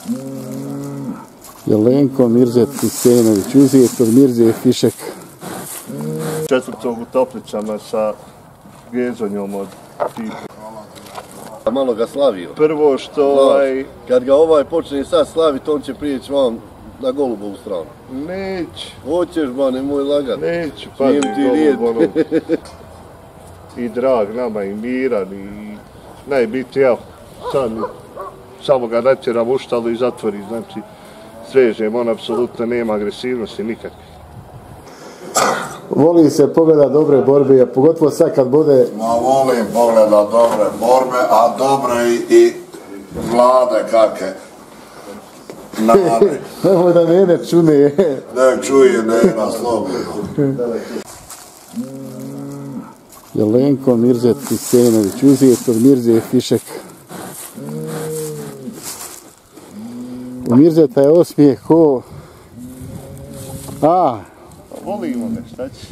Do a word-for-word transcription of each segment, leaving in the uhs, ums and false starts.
Jelenko Mirzet Husejnović, uzet od Mirze Fišek. Četvrtog u Toplicama sa gezonjom od tipa. Malo ga slavio. Prvo što ovaj... Kad ga ovaj počne sad slaviti, on će prijeći vam na Golubovu stranu. Neću. Hoćeš ba, nemoj lagat. Neću, pazi Golub, ono. I drag nama, i miran, i najbitnije, evo, sad samo ga natjeram u štalu i zatvori, znači svežem, on apsolutno nema agresivnosti nikakve. Voli se pogleda dobre borbe, a pogotovo sad kad bude... Ma volim pogleda dobre borbe, a dobre i, i vlade kakve. Nade. Nemoj da mene čune. Ne čuje, ne na slobodno. Jelenko Mirzet Husejnović, uzet od Mirze Fišek. U Mirzeta je osmijeh ko... A, Volimo me, šta će?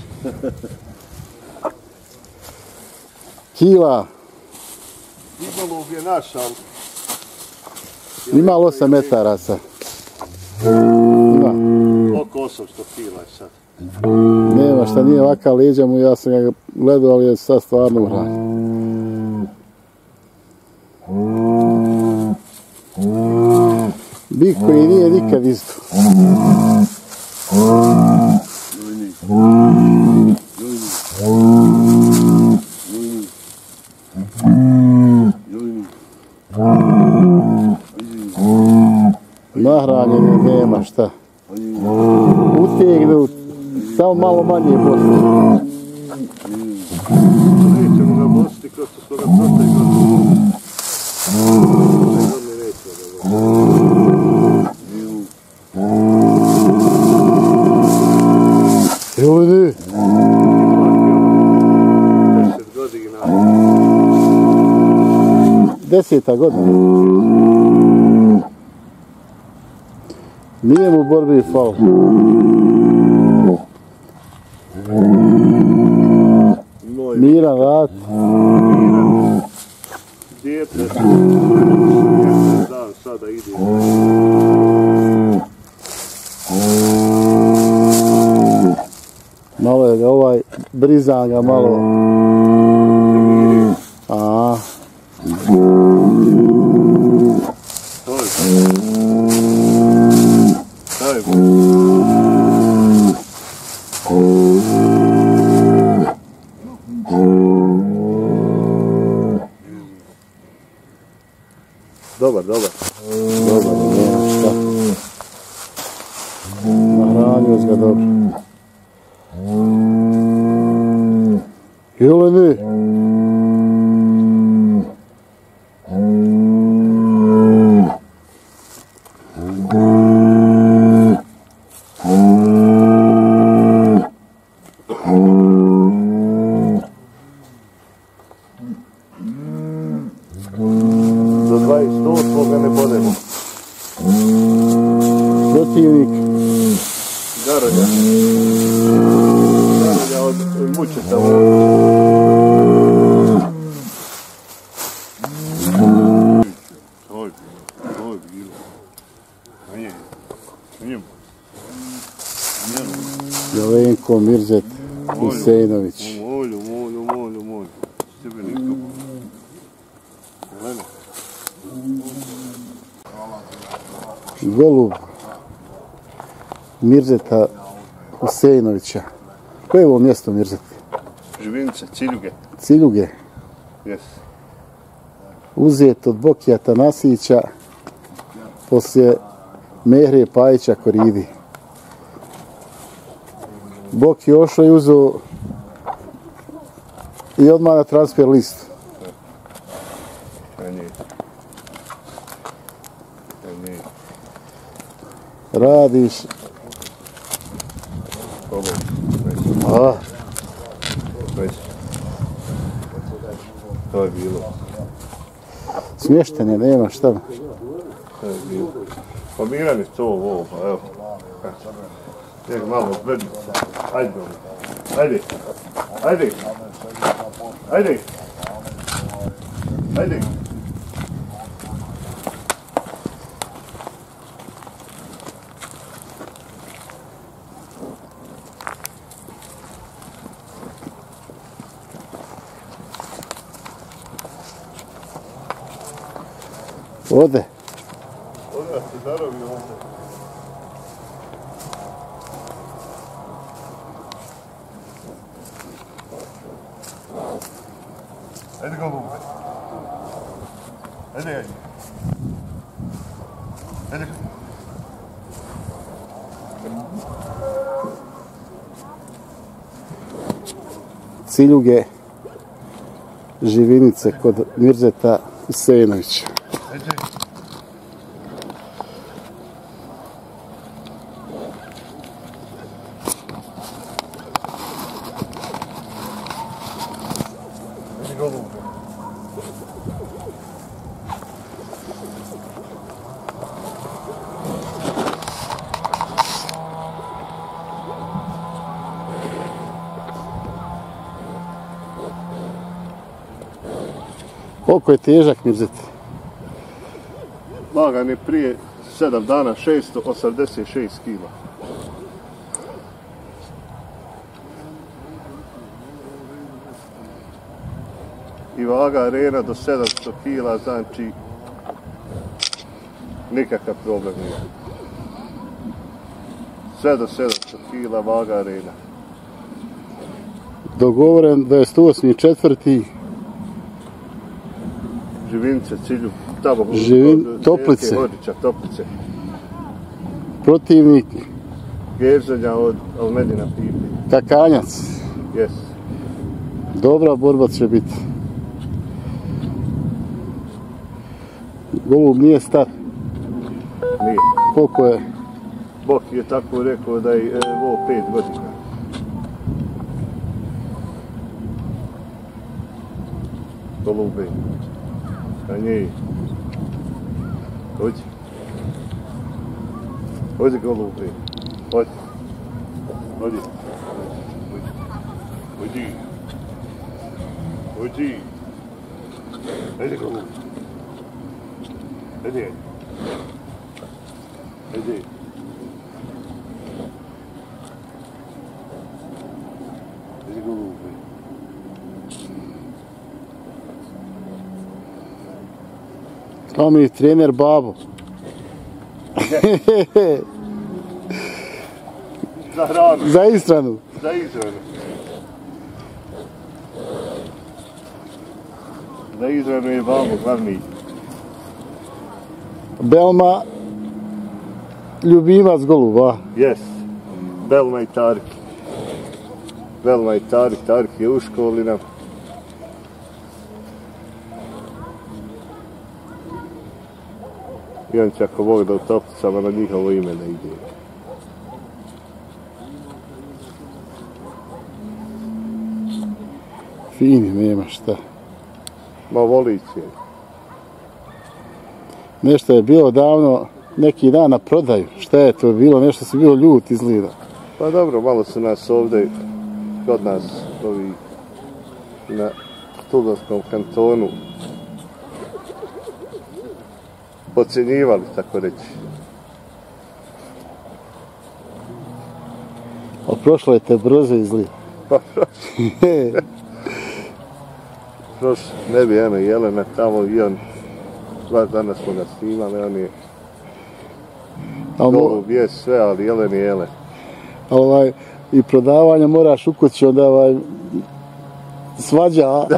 Kila. I Golub je naš, ali... Ima osam metara sad. Ima. Oko osamsto kila sad. Nema šta, nije ovakav leđa mu, ja sam ga gledao, ali je sad stvarno uran. Bik koji nije nikad isto. Nahranjenje nema šta. Utegnu, samo malo manje bosti. Nećemo ga bosti kao što smo ga prošle godine. Ljudi! Deset godina. Deseta godina. Nije mu borbi fal. Miran rat. Dijete. Dan sada ide. Malo je ovaj, brizan ga malo. A. Dobar, dobar. Dobar, nema šta. Nahranio ga dobro. Jeleni! Do dvadeset osmog ga ne bodemo. Protivnik. Garodja. Garodja od Mučeta. Oj, oj, bilo. Nije, nije. Jelenko Mirzet Husejnović. Molju, molju, molju, molju. S tebe nikako. Jelena. Golub Mirzeta Husejnovića. Koje je ovo mjesto Mirzet? Živinice, Ciljuge. Ciljuge. Yes. Uzet od Bokija Tanasića poslije Mehre Pajića Koridi. Boki ošao i uzeo i odmah na transfer listu. Radiš. A. To je bilo. Smještenje, nema šta. To je bilo. Pa Miran je to ovo, pa evo. Nek malo zbrdi. Ajde, ajde. Ajde. Ajde. Ajde. Ode. Ode se zarovi ovdje. Ajde golube. Ajde, ajde. Ajde. Ciljuge živinice kod Mirzeta Husejnovića. Ajde. Ajde golube. Koliko je težak Mirzet? Lagan je prije sedam dana šesto osamdeset šest kila. I vaga arena do sedamsto kila, znači nikakav problem nije. Sve do sedamsto kila vaga arena. Dogovoren dvadeset osmi četvrti Živinice, Cilju, tamo Živin, kod Toplice. Hodića, Toplice. Protivnik Gerzenja od Almedina Pipi. Kakanjac. Jes. Dobra borba će biti. Golub nije star. Nije. Koliko je? Bok je tako rekao da je ovo pet godina. Golube. A nje. Hođi. Hođi golube. Hođi. Hođi. Hođi. Hođi. Ajde golube. Ajde. Ajde. Ajde golube. Kao mi trener Babo. Za hranu. Za ishranu. Za izranu. Za izranu je Babo glavni. Belma, ljubimac goluba. Jes. Belma i Tarik. Belma i Tarik. Tarik je u školi nam. I on će ako Bog da u Toplicama na njihovo ime ne ide. Fini, nema šta. Ma volić je. Nešto je bilo davno, neki dan na prodaju. Šta je to bilo? Nešto si bio ljut izgleda. Pa dobro, malo su nas ovdje, kod nas, ovi, na Tuzlanskom kantonu, podcjenjivali, tako reći. A prošlo je te brzo izgleda. Pa prošlo, ne bi Eme Jelena tamo i on, dva dana smo ga snimali, on je golub, je sve, ali Jelen je Jelen. Ovaj, i prodavanja moraš u kući, onda ovaj, svađa.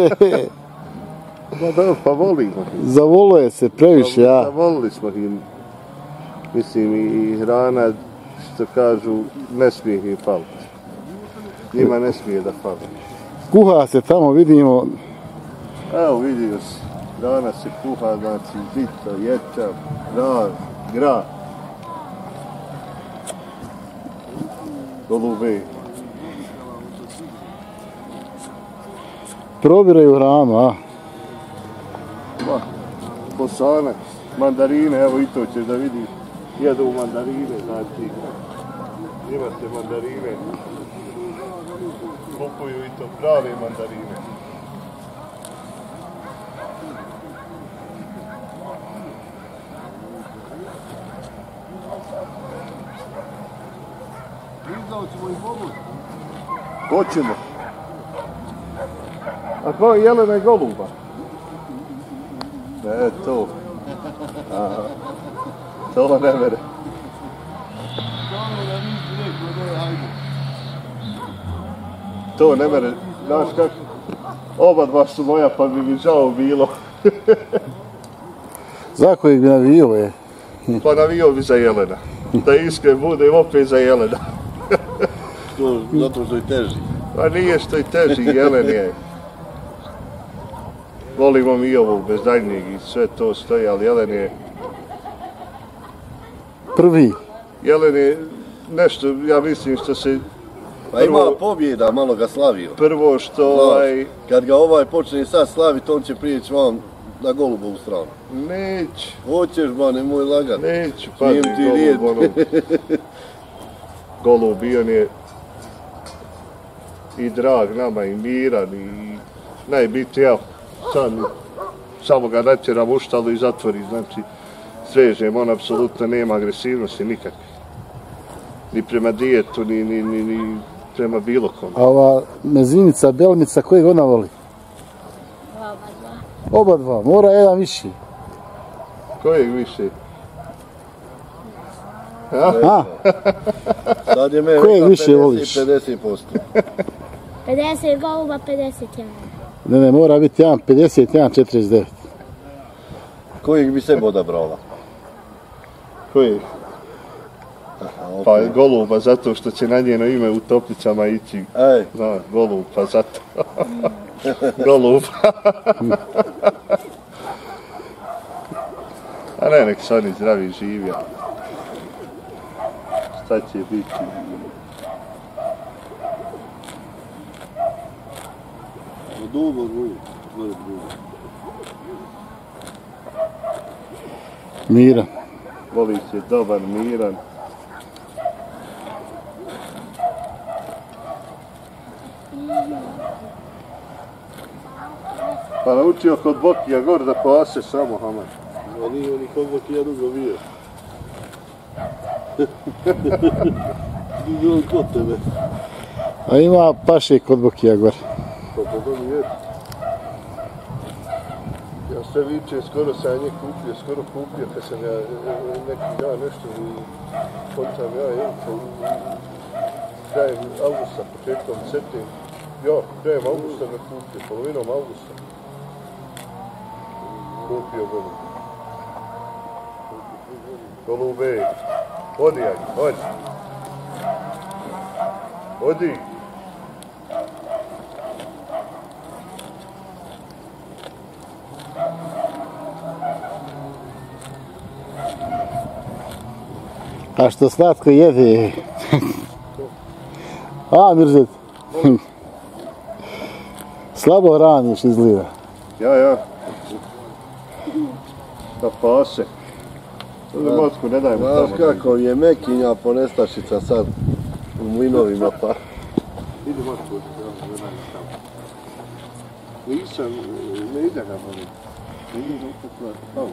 Pa dobro, pa volimo ih. Zavoluje se previše, ja. Zavolili smo ih. Mislim, i hrana, što kažu, ne smije ih faliti. Njima ne smije da fali. Kuha se tamo, vidimo. Evo vidio si, danas se kuha, znači, žito, ječam, rar, grah. Golube. Probiraju hranu, a? Ma, bosanac, mandarine, evo i to ćeš da vidiš. Jedu mandarine, znači, njima se mandarine kupuju i to prave mandarine. Hoćemo. A ko je Jelena i Goluba? E, to. To ne mere. To ne mere, znaš kako, oba dva su moja pa bi mi žao bilo. Za kojeg bi navio je? Pa navio bi za Jelena. Da iskren budem opet za Jelena. To, zato što je teži. Pa nije što je teži, Jelen je. Volimo mi ovu bez daljnjeg i sve to stoji, ali Jelen je... Prvi. Jelen je nešto, ja mislim što se... Pa ima pobjeda, malo ga slavio. Prvo što ovaj... Kad ga ovaj počne sad slaviti, on će prijeći vam na Golubovu stranu. Neću. Hoćeš ba, nemoj lagati. Neću, pazi, ti rijet. Golub, ono... Golub, i on je... I drag nama, i miran, i... Najbitnije, ja sad samo ga natjeram u štalu i zatvori, znači... Svežem, on apsolutno nema agresivnosti nikakve. Ni prema dijetu, ni, ni, ni, ni prema bilo kom. A ova mezinica, belmica, kojeg ona voli? Oba dva. Oba dva, mora jedan viši. Kojeg više? A? Sad je meni Kojeg više voliš? pedeset posto. pedeset goluba, pedeset jedan. Ne, ne, mora biti jedan pedeset, jedan četrdeset devet. Kojeg bi sebe odabrala? Kojeg? Pa Goluba, zato što će na njeno ime u toplicama ići. Ej. Zna, Golub, pa zato. Golub. A ne, nek se oni zdravi živi. Šta će biti? Dugo, dugo, dugo. Miran. Volić je dobar, miran. Pa naučio kod Bokija gor da pase samo, Haman. A nije ni kod Bokija dugo bio. Nije on kod tebe. A ima paše kod Bokija gore. Pa to to nije. Ja sve vičem, skoro sam ja njih kupio, skoro kupio, kad sam ja neki dan nešto i kontam ja jelko u krajem augusta, početkom septembra. Ja, krajem augusta ga kupio, polovinom augusta. Kupio Golub. Golube, odi aj, odi. Odi. A što slatko jede. A, Mirzet. Slabo hraniš izgleda. Ja, ja. Da pase. Sada matku ne dajmo tamo. Znaš kako je mekinja ponestašica sad u mlinovima pa. Idi matku, ne dajmo tamo. Nisam, ne ide ga molim. Idi opet tamo.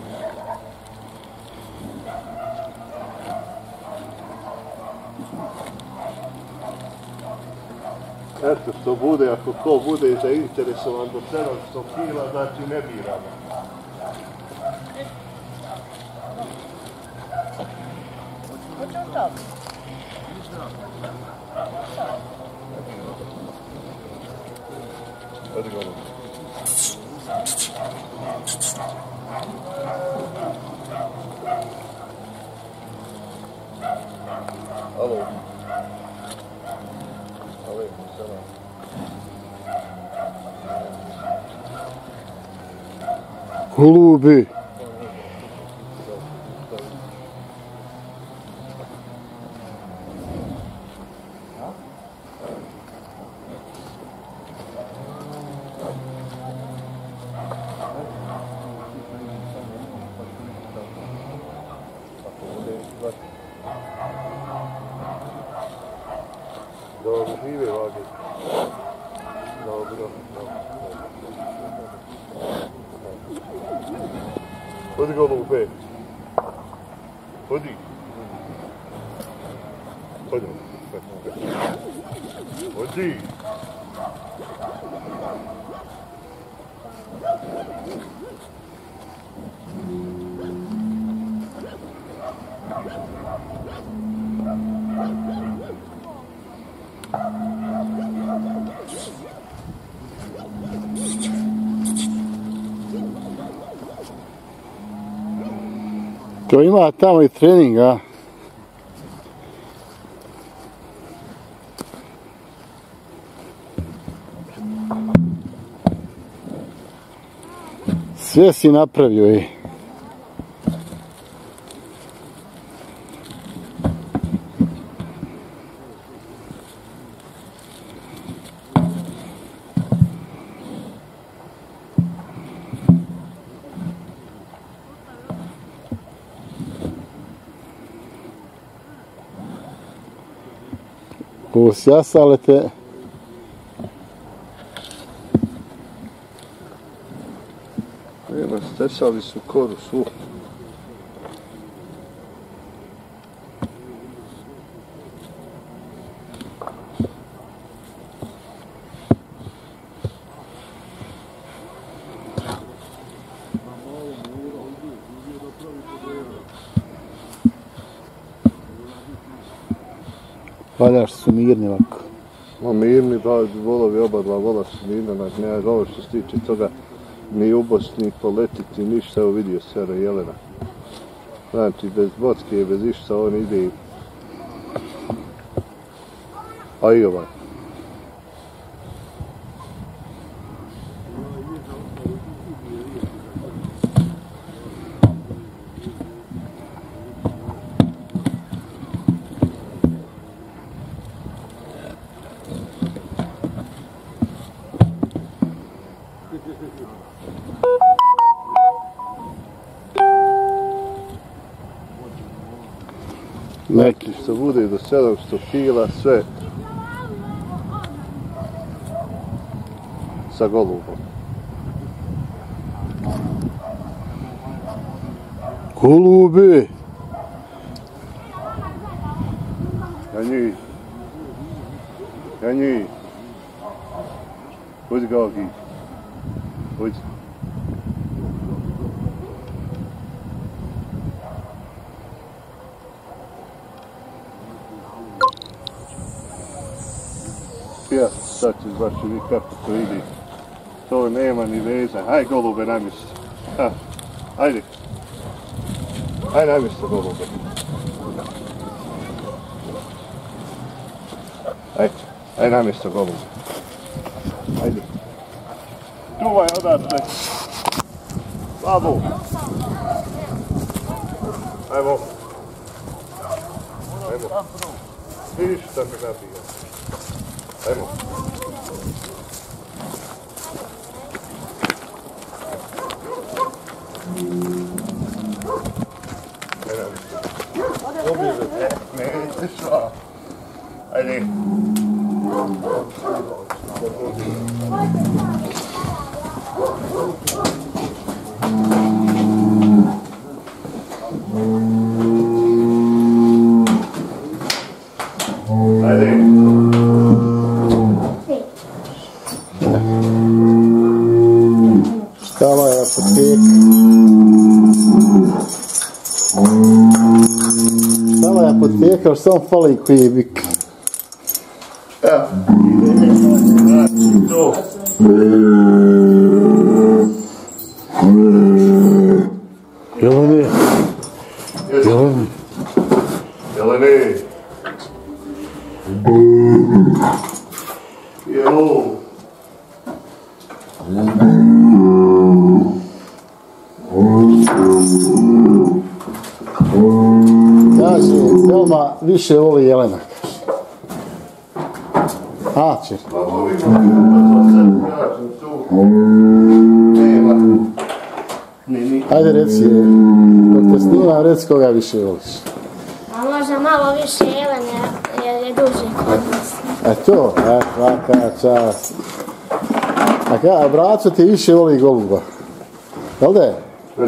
Eto što bude, ako ko bude zainteresovan do sedamsto kila, znači ne biramo. Odi ga ono. Alo. Golubi. Dobro, žive vage. Dobro, Odi Golube. Odi. Odi. Odi. To ima tamo i trening, a? Sve si napravio i... Posjasale te. Evo, stesali su koru svu. Valjaš su mirni ovako. Ma mirni, pa volovi oba dva vola su mirna, znači nema ovo što se tiče toga ni ubost, ni poletiti, ništa, evo vidio sera jelena. Znači, bez bocke i bez išta on ide i... A i ovaj. Neki što bude do sedamsto kila, sve sa golubom. Golubi! Janji! Janji! Uđi Gagi! Uđi! Ja, sad ćeš baš vidjeti kako to ide. To nema ni veza. Haj golube na mjesto. Ha, ajde. Haj na mjesto golube. Haj, haj na mjesto golube. Ajde. Čuvaj odatle. Slabo. Ajmo. Ajmo. Vidiš šta me nabija. Ajmo. Ne, ne, šta? Ajde. Ajde. Stala je apoteka. Stala je apoteka, još samo fali koji bik. Evo. To. Jelene. Jelene. Jelene. Jelo. Kaže, Velma više voli Jelena. A, čer. Ajde reci, dok te snimam, reci koga više voliš. A možda malo više Jelene, jer je duže kod nas. E to, e, svaka čast. A ka, a braco ti više voli goluba. Jel da je?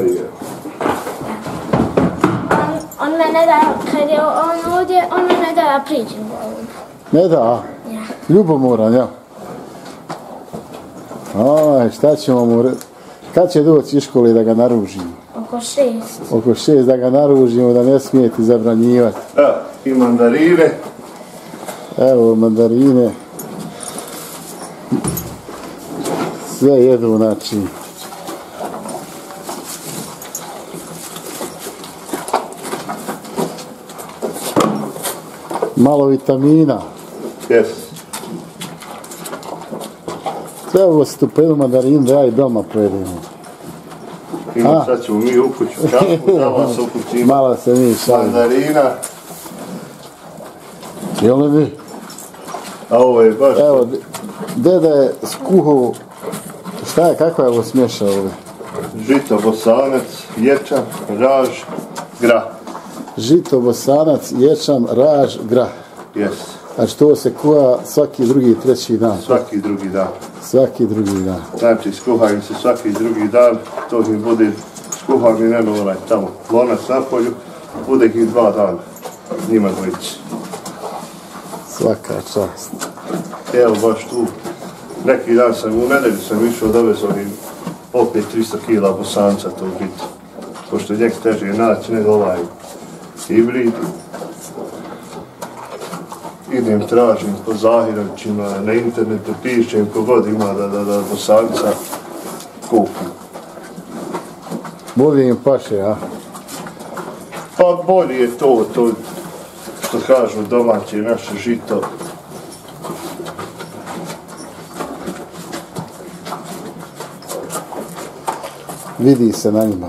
On, on me ne da, kad je on ovdje, on me ne da da priđem golubu. Ne da, a? Ja. Ljubomoran, ja. Aj, šta ćemo mu reći? Kad će doći iz škole da ga naružimo? Oh, oko šest. Oko šest, da ga naružimo, da ne smije ti zabranjivati. Evo, i mandarine. Evo mandarine. Sve jedu, znači. Malo vitamina. Yes. Sve ovo stupenu mandarinu da ja i Belma pojedemo. Ima, sad ćemo mi u kuću kafu, da vas u kuću ima. Malo se mi šalimo. Mandarina. Jel ne mi? A ovo je baš... Evo, deda je skuhao, šta je, kako je ovo smješao ovdje? Žito, bosanac, ječam, raž, grah. Žito, bosanac, ječam, raž, grah. Yes. Znači to se kuha svaki drugi, treći dan. Svaki drugi dan. Svaki drugi dan. Znači, skuhaju se svaki drugi dan, to im bude, skuham i neno onaj tamo, lonac na polju, bude ih dva dana, njima dvojići. Svaka čast. Evo baš tu, neki dan sam, u nedelju sam išao dovezao im opet tristo kila bosanca to žito. Pošto je njeg teže naći nego ovaj hibrid. Idem, tražim po Zahirovićima, na internetu pišem ko god ima da, da, da bosanca kupim. Bolje im paše, a? Pa bolje je to, to što kažu domaće naše žito. Vidi se na njima.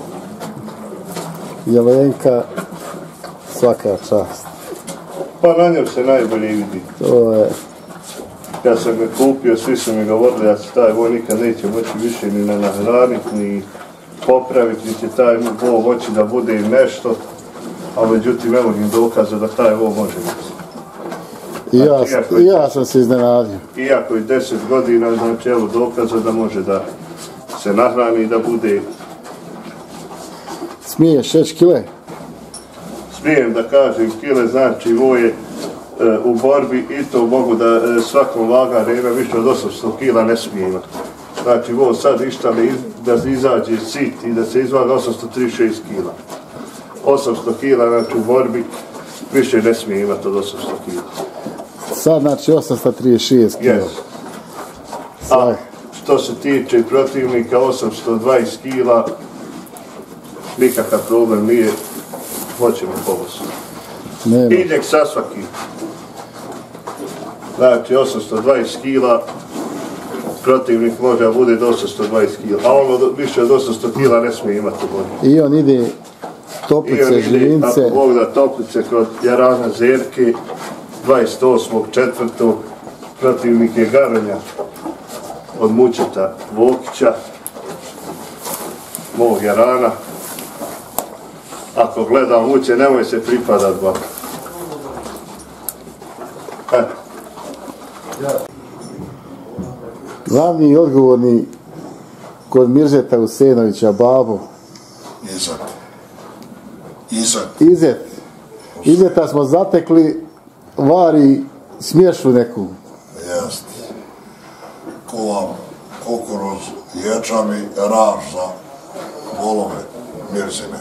Jelenka, svaka čast. Pa na njom se najbolje vidi. To je... Ja sam ga kupio, svi su mi govorili da se taj voj nikad neće moći više ni na nahraniti, ni popraviti, ni će taj vo moći da bude i nešto, a međutim evo im dokaza da taj vo može biti. I ja, i ja sam se iznenadio. Iako je deset godina, znači evo dokaza da može da se nahrani i da bude... Smiješ šest kile? Smijem da kažem kile, znači vo je e, u borbi i to mogu da e, svakom vaga nema više od osamsto kila ne smije imati. Znači vo sad ištali iz, da izađe sit i da se izvaga osamsto trideset šest kila. osamsto kila, znači u borbi više ne smije imati od osamsto kila. Sad znači osamsto trideset šest kila. Yes. A što se tiče protivnika osamsto dvadeset kila, nikakav problem nije, hoćemo pomoći. Idek sa svakim. Znači osamsto dvadeset kila, protivnik može da bude do osamsto dvadeset kila, a ono više od osamsto kila ne smije imati u borbi. I on ide Toplice, Živince. Ako Bog da Toplice kod Jarana Zerke, dvadeset osmog četvrtog protivnik je Garanja od Mučeta Vokića, mog Jarana. Ako gleda Muće, nemoj se pripadat ba. Eto. Glavni i odgovorni kod Mirzeta Husenovića, babo. Izet. Izet. Izet. Izeta smo zatekli, vari smješu neku. Jest. Kuvam kukuruz, ječam i raž za volove Mirzine.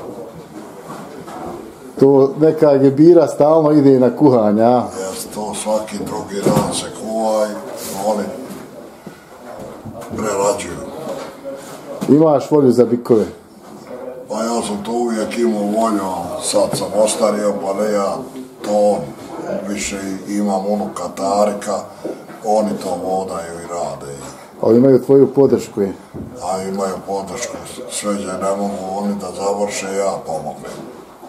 To neka gebira stalno ide na kuhanje, a? Jest, to svaki drugi dan se kuva i oni prerađuju. Imaš volju za bikove? Pa ja sam to uvijek imao volju, sad sam ostario, pa ne ja to više imam unuka Tarika, oni to vodaju i rade. Ali imaju tvoju podršku, je? A imaju podršku, sveđe ne mogu oni da završe, ja pomognem.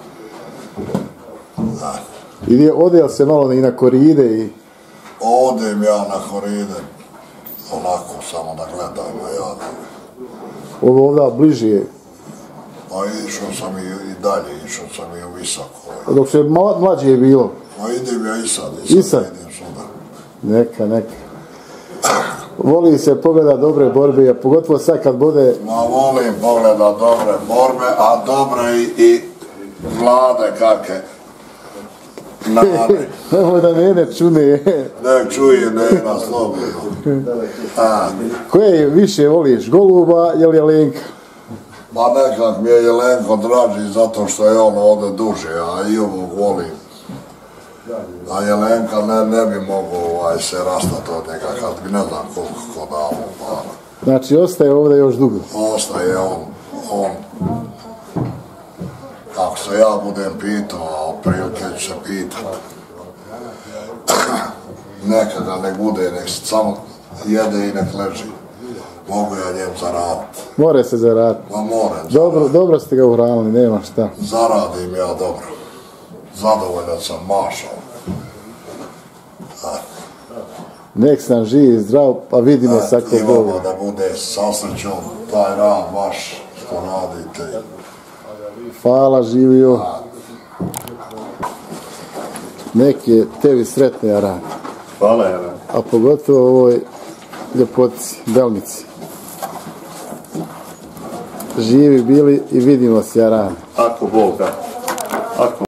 Da. I ode se malo i na koride i... Odem ja na koride, onako samo da gledam na jadove. Ovo ovdje bliže je. Pa išao sam i, i dalje, išao sam i u visoko. Dok se mlađe je bilo? Pa idem ja i sad, i sad, I sad? idem suda. Neka, neka. Voli se pogleda dobre borbe, a pogotovo sad kad bude... Ma volim pogleda dobre borbe, a dobre i, i vlade kakve. Nade. Nemoj da mene čune. Nek čuje, ne na slobodno. Koje više voliš, Goluba ili Jelenka? Ma nekak mi je Jelenko draži zato što je on ovdje duže, a i ovog volim. A Jelenka ne, ne bi mogao ovaj, se rastati od njega kad bi ne znam koliko ko dao para. Znači ostaje ovdje još dugo? Ostaje on, on. Kako se ja budem pitao, a otprilike ću se pitat. Neka ga nek bude, nek samo jede i nek leži. Mogu ja njem zaraditi. More se zaraditi. Ma moram. Dobro, dobro ste ga uhranili, nema šta. Zaradim ja dobro. Zadovoljan sam, mašao. Nek sam živ i zdrav, pa vidimo svako Boga. Imamo da bude sa srećom taj rad vaš što radite. Hvala, živio. Nek je tebi sretno ja rad. Hvala, Jara. A pogotovo ovoj ljepotici, Belmici. Živi bili i vidimo se ja rad. Ako Bog da. Ako